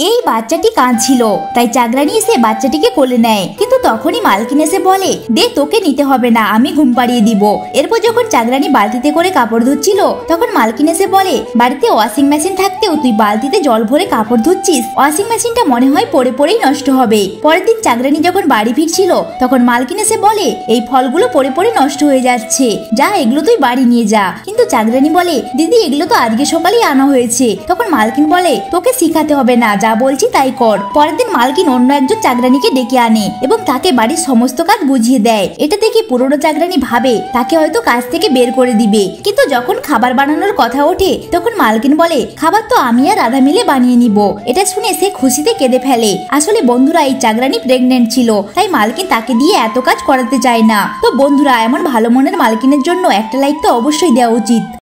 এই বাচ্চাটি কাঁদছিল, তাই চাকরানি এসে বাচ্চাটিকে কোলে নেয়। কিন্তু তখনই মালকিন এসে বলে, দে, তোকে নিতে হবে না, আমি ঘুম পাড়িয়ে দিব। এরপর যখন চাকরানি বালতিতে করে কাপড় ধুচ্ছিল, তখন মালকিন এসে বলে, বাড়িতে ওয়াশিং মেশিন থাকতেও তুই বালতিতে জল ভরে কাপড় ধুচ্ছিস, ওয়াশিং মেশিনটা মনে হয় পড়ে পড়েই নষ্ট হবে। পরের দিন চাকরানি যখন বাড়ি ফিরছিল, তখন মালকিন এসে বলে, এই ফলগুলো পড়ে পড়ে নষ্ট হয়ে যাচ্ছে, যা এগুলো তুই বাড়ি নিয়ে যা। কিন্তু চাকরানি বলে, দিদি, এগুলো তো আজকে সকালেই আনা হয়েছে। তখন মালকিন বলে, তোকে শিখাতে হবে না, যা বলছি তাই কর। পরের দিন মালকিন অন্য একজন চাকরানিকে ডেকে আনে এবং তাকে বাড়ির সমস্ত কাজ বুঝিয়ে দেয়। এটা দেখে পুরনো চাকরানি ভাবে তাকে হয়তো কাজ থেকে বের করে দিবে। কিন্তু যখন খাবার বানানোর কথা ওঠে, তখন মালকিন বলে, খাবার তো আমি আর রাধা মিলে বানিয়ে নিব। এটা শুনে সে খুশিতে কেঁদে ফেলে। আসলে বন্ধুরা, এই চাকরানি প্রেগনেন্ট ছিল, তাই মালকিন তাকে দিয়ে এত কাজ করাতে চায় না। তো বন্ধুরা, এমন ভালো মনের মালকিনের জন্য একটা লাইক তো অবশ্যই দেওয়া উচিত।